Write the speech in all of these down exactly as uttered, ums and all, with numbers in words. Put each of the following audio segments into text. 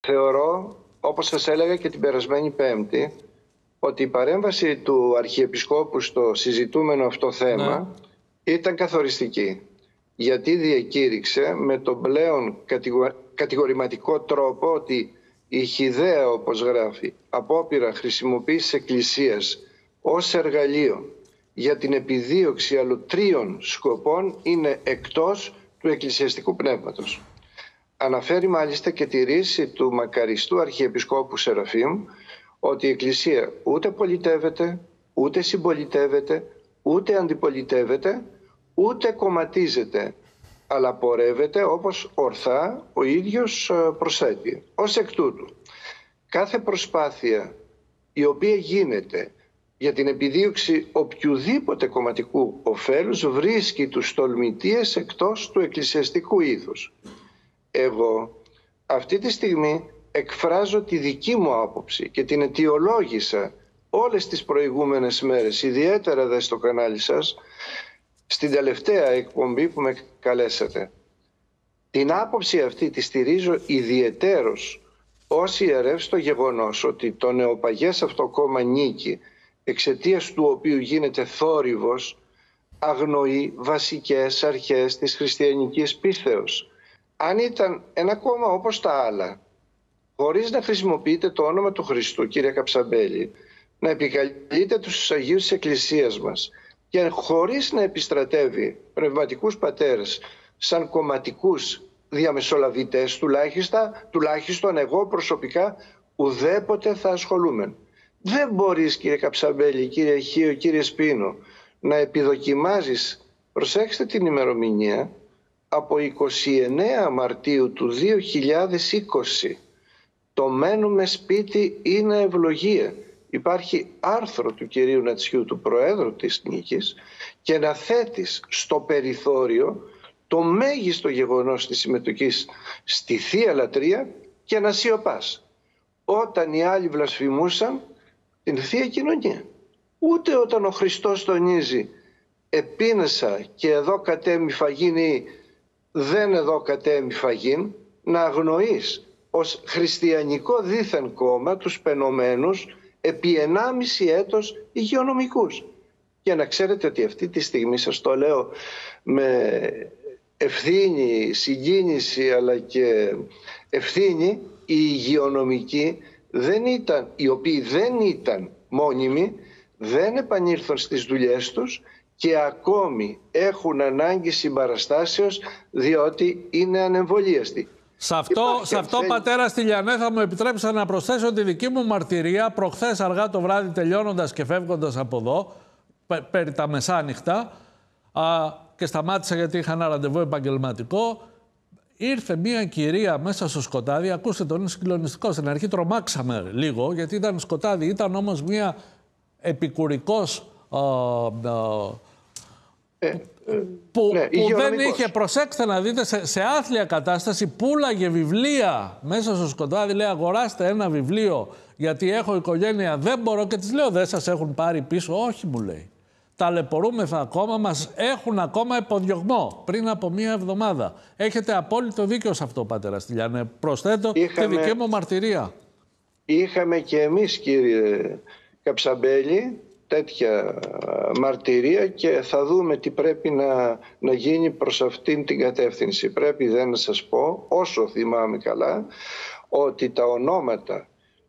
θεωρώ, όπως σας έλεγα και την περασμένη Πέμπτη, ότι η παρέμβαση του Αρχιεπισκόπου στο συζητούμενο αυτό θέμα ναι. ήταν καθοριστική. Γιατί διακήρυξε με τον πλέον κατηγο... κατηγορηματικό τρόπο ότι η χυδαία, όπως γράφει, απόπειρα χρησιμοποίησης Εκκλησίας ως εργαλείο για την επιδίωξη αλλοτρίων σκοπών είναι εκτός του εκκλησιαστικού πνεύματος. Αναφέρει μάλιστα και τη ρίση του μακαριστού Αρχιεπισκόπου Σεραφείμ ότι η Εκκλησία ούτε πολιτεύεται, ούτε συμπολιτεύεται, ούτε αντιπολιτεύεται, ούτε κομματίζεται, αλλά πορεύεται όπως ορθά ο ίδιος προσθέτει. Ως εκ τούτου, κάθε προσπάθεια η οποία γίνεται για την επιδίωξη οποιουδήποτε κομματικού ωφέλους βρίσκει τους τολμητίες εκτός του εκκλησιαστικού ήθους. Εγώ αυτή τη στιγμή εκφράζω τη δική μου άποψη και την αιτιολόγησα όλες τις προηγούμενες μέρες, ιδιαίτερα δε στο κανάλι σας, στην τελευταία εκπομπή που με καλέσατε. Την άποψη αυτή τη στηρίζω ιδιαιτέρως ως ιερεύς στο γεγονός ότι το νεοπαγές αυτό κόμμα Νίκη, εξαιτίας του οποίου γίνεται θόρυβος, αγνοεί βασικές αρχές της χριστιανικής πίστεως. Αν ήταν ένα κόμμα όπως τα άλλα, χωρίς να χρησιμοποιείτε το όνομα του Χριστού, κύριε Καψαμπέλη, να επικαλείτε τους Αγίους της Εκκλησίας μας και χωρίς να επιστρατεύει πνευματικούς πατέρες σαν κομματικούς διαμεσολαβητές, τουλάχιστον, τουλάχιστον εγώ προσωπικά ουδέποτε θα ασχολούμαι. Δεν μπορείς, κύριε Καψαμπέλη, κύριε Χίο, κύριε Σπίνο, να επιδοκιμάζεις, προσέξτε την ημερομηνία, από είκοσι εννέα Μαρτίου του δύο χιλιάδες είκοσι. Το μένουμε σπίτι είναι ευλογία. Υπάρχει άρθρο του κυρίου Νατσιού, του Προέδρου της Νίκης, και να θέτεις στο περιθώριο το μέγιστο γεγονός της συμμετοχής στη Θεία Λατρεία και να σιωπάς. Όταν οι άλλοι βλασφημούσαν την Θεία Κοινωνία. Ούτε όταν ο Χριστός τονίζει «επίνεσα και εδώ κατέμει φαγήν» ή «δεν εδώ κατέμει φαγήν», να αγνοείς ως χριστιανικό δήθεν κόμμα τους πενωμένους επί ενάμιση έτος υγειονομικούς. Και να ξέρετε ότι αυτή τη στιγμή, σας το λέω με ευθύνη, συγκίνηση αλλά και ευθύνη, οι υγειονομικοί δεν ήταν, οι οποίοι δεν ήταν μόνιμοι, δεν επανήλθαν στις δουλειές τους και ακόμη έχουν ανάγκη συμπαραστάσεως διότι είναι ανεμβολίαστοι. Σε αυτό, σε αυτό θέλει... πατέρα Στυλιανέ, θα μου επιτρέψετε να προσθέσω τη δική μου μαρτυρία. Προχθές αργά το βράδυ, τελειώνοντας και φεύγοντας από εδώ, πε, περί τα μεσάνυχτα, α, και σταμάτησα γιατί είχα ένα ραντεβού επαγγελματικό, ήρθε μια κυρία μέσα στο σκοτάδι. Ακούστε, τον είναι συγκλονιστικό. Στην αρχή τρομάξαμε λίγο, γιατί ήταν σκοτάδι. Ήταν όμως μια επικουρικός α, α, ε, ε, που, ναι, που δεν είχε, προσέξτε να δείτε, σε, σε άθλια κατάσταση, πούλαγε βιβλία μέσα στο σκοτάδι. Λέει, αγοράστε ένα βιβλίο γιατί έχω οικογένεια, δεν μπορώ. Και της λέω, δεν σας έχουν πάρει πίσω? Όχι, μου λέει. Ταλαιπωρούμεθα ακόμα, μας έχουν ακόμα υποδιωγμό πριν από μία εβδομάδα. Έχετε απόλυτο δίκιο σε αυτό, πατέρα Στυλιανέ. Προσθέτω είχαμε, τη δική μου μαρτυρία. Είχαμε και εμείς, κύριε Καψαμπέλη, τέτοια μαρτυρία και θα δούμε τι πρέπει να, να γίνει προς αυτήν την κατεύθυνση. Πρέπει δεν να σας πω, όσο θυμάμαι καλά, ότι τα ονόματα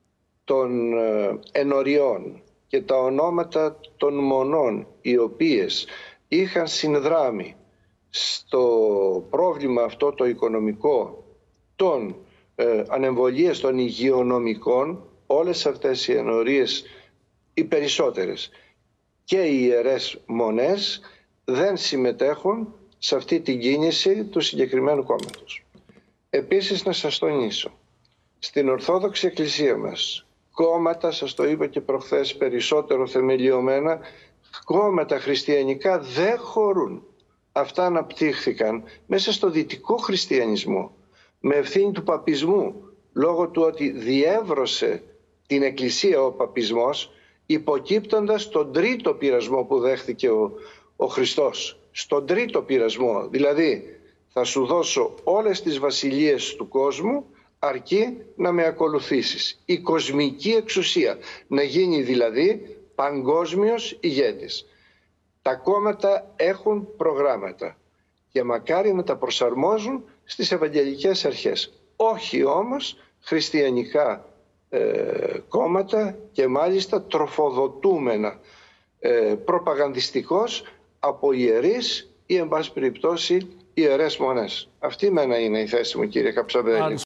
των ενοριών και τα ονόματα των μονών οι οποίες είχαν συνδράμει στο πρόβλημα αυτό το οικονομικό των ε, ανεμβολίες των υγειονομικών, όλες αυτές οι ενορίες, οι περισσότερες και οι ιερές μονές δεν συμμετέχουν σε αυτή την κίνηση του συγκεκριμένου κόμματος. Επίσης να σας τονίσω, στην Ορθόδοξη Εκκλησία μας κόμματα, σας το είπα και προχθές περισσότερο θεμελιωμένα, κόμματα χριστιανικά δεν χωρούν. Αυτά αναπτύχθηκαν μέσα στο δυτικό χριστιανισμό με ευθύνη του παπισμού, λόγω του ότι διεύρωσε την Εκκλησία ο παπισμός, υποκύπτοντας τον τρίτο πειρασμό που δέχθηκε ο, ο Χριστός. Στον τρίτο πειρασμό, δηλαδή θα σου δώσω όλες τις βασιλείες του κόσμου, αρκεί να με ακολουθήσεις. Η κοσμική εξουσία, να γίνει δηλαδή παγκόσμιος ηγέτης. Τα κόμματα έχουν προγράμματα και μακάρι να τα προσαρμόζουν στις ευαγγελικές αρχές. Όχι όμως χριστιανικά ε, κόμματα και μάλιστα τροφοδοτούμενα ε, προπαγανδιστικώς από ιερείς ή εν πάση περιπτώσει ιερές μονές. Αυτή μένα είναι η θέση μου, κύριε Καψαβέλη.